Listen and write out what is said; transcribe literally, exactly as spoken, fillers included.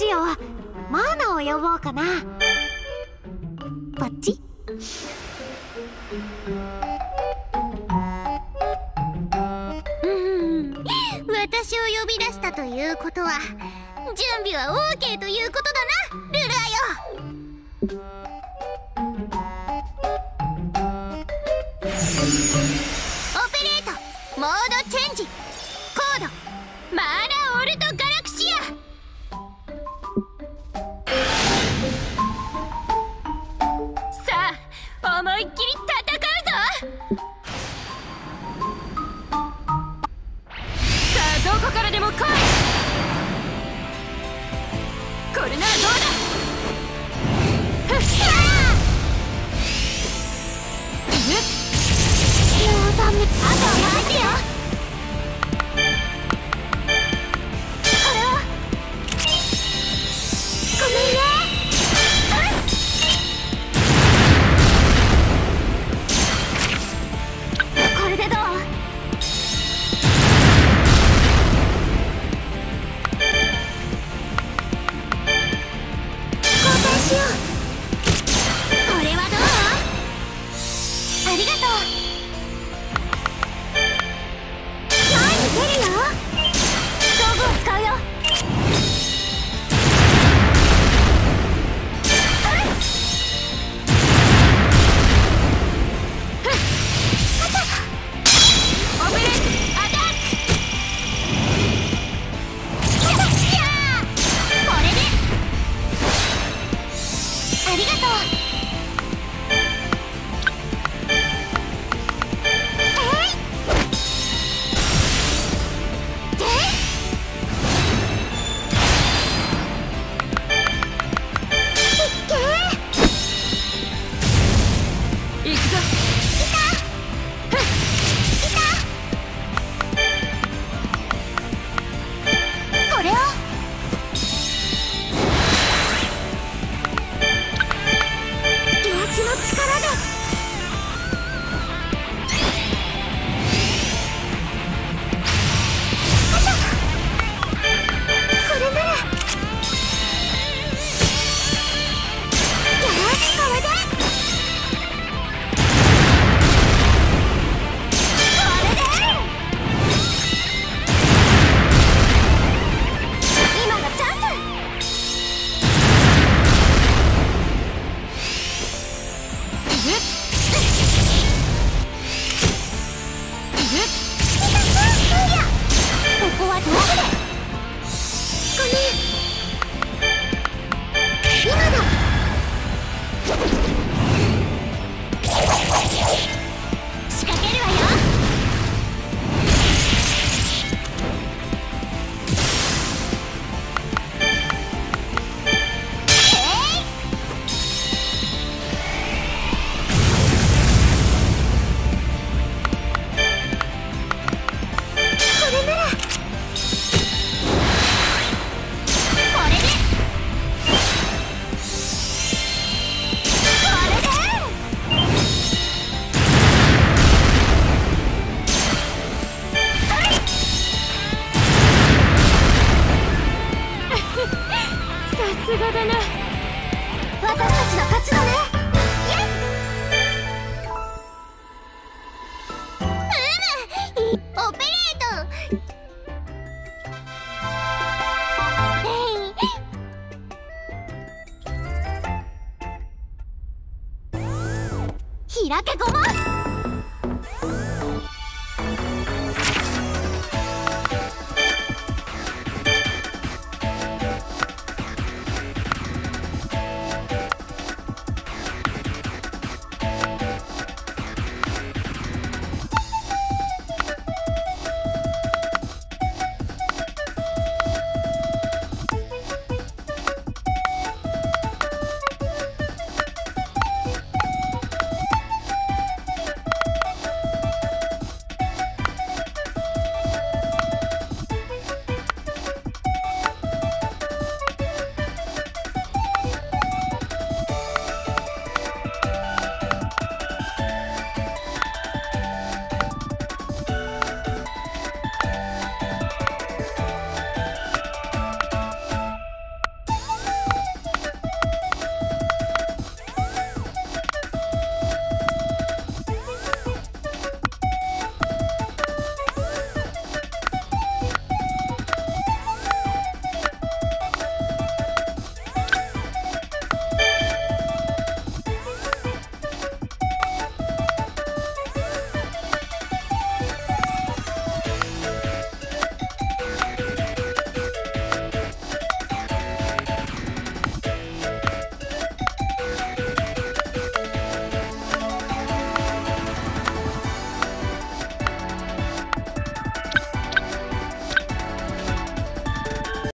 しよう。マーナを呼ぼうかな。こっち。 うん、私を呼び出したということは準備は オーケー ということだな、ルルアよ。オペレートモードチェンジ、コードマーナオルトガラクシア。さあ思いっきり戦うぞ。さあどこからでも来い。これならどうだ。ふっしゃー。もうダメ。あとは待てよ。これはごめんね。これでどう？交代しよう。これはどう？ありがとう。前に出るよ。道具を使うよ。オペレートアタック。いやー、これでありがとう。開けごま。